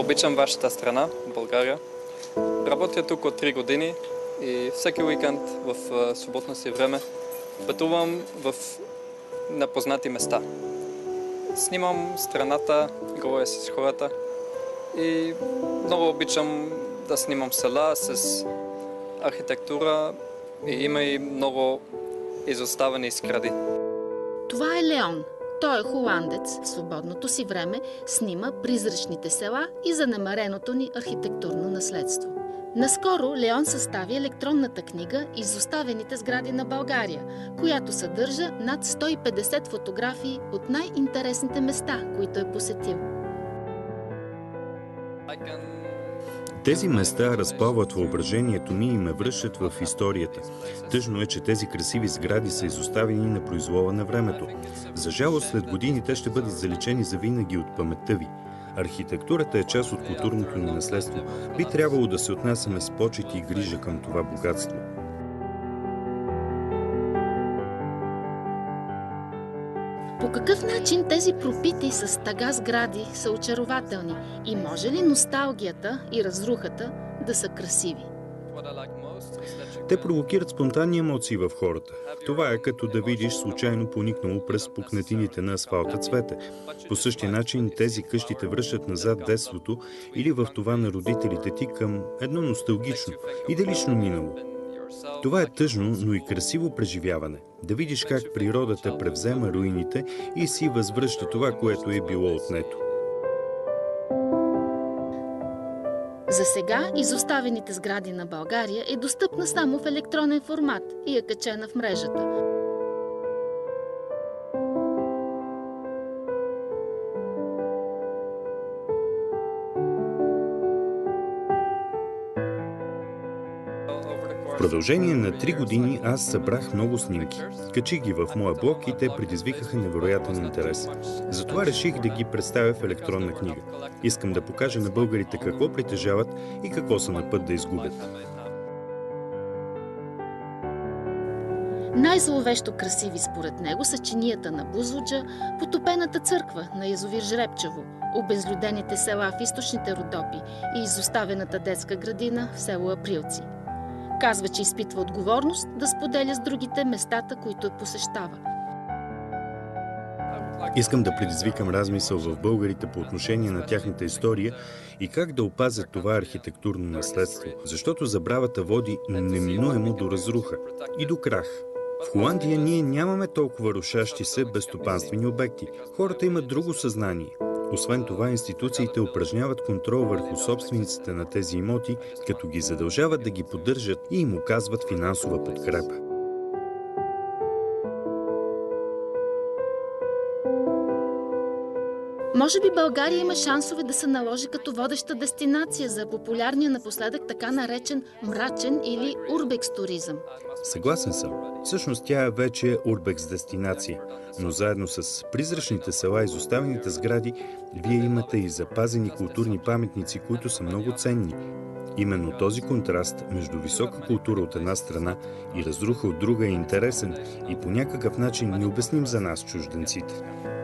Обичам вашата страна, България. Работя тук от 3 години и всеки уикенд в свободно си време пътувам в непознати места. Снимам страната, говоря с хората и много обичам да снимам села с архитектура и има и много изоставени сгради. Това е Леон. Той е холандец. В свободното си време снима призрачните села и занемареното ни архитектурно наследство. Наскоро Леон състави електронната книга "Изоставените сгради на България", която съдържа над 150 фотографии от най-интересните места, които е посетил. Тези места разпалват въображението ми и ме връщат в историята. Тъжно е, че тези красиви сгради са изоставени на произвола на времето. За жалост, след години те ще бъдат заличени завинаги от паметта ви. Архитектурата е част от културното ни наследство. Би трябвало да се отнасяме с почет и грижа към това богатство. По какъв начин тези пропити с тъга сгради са очарователни и може ли носталгията и разрухата да са красиви? Те провокират спонтанни емоции в хората. Това е като да видиш случайно поникнало през пукнатините на асфалта цвете. По същия начин тези къщи те връщат назад детството или в това на родителите ти към едно носталгично, идеалично минало. Това е тъжно, но и красиво преживяване. Да видиш как природата превзема руините и си възвръща това, което е било отнето. За сега "Изоставените сгради на България" е достъпна само в електронен формат и е качена в мрежата. В продължение на 3 години аз събрах много снимки. Качих ги в моя блог и те предизвикаха невероятен интерес. Затова реших да ги представя в електронна книга. Искам да покажа на българите какво притежават и какво са на път да изгубят. Най-зловещо красиви според него са чинията на Бузлуджа, потопената църква на язовир Жребчево, обезлюдените села в източните Родопи и изоставената детска градина в село Априлци. Казва, че изпитва отговорност да споделя с другите местата, които посещава. Искам да предизвикам размисъл в българите по отношение на тяхната история и как да опазят това архитектурно наследство, защото забравата води неминуемо до разруха и до крах. В Холандия ние нямаме толкова рушащи се безстопанствени обекти. Хората имат друго съзнание. Освен това, институциите упражняват контрол върху собствениците на тези имоти, като ги задължават да ги поддържат и им оказват финансова подкрепа. Може би България има шансове да се наложи като водеща дестинация за популярния напоследък така наречен мрачен или урбекс туризъм. Съгласен съм. Всъщност тя е вече урбекс дестинация, но заедно с призрачните села и изоставените сгради, вие имате и запазени културни паметници, които са много ценни. Именно този контраст между висока култура от една страна и разруха от друга е интересен и по някакъв начин необясним за нас, чужденците.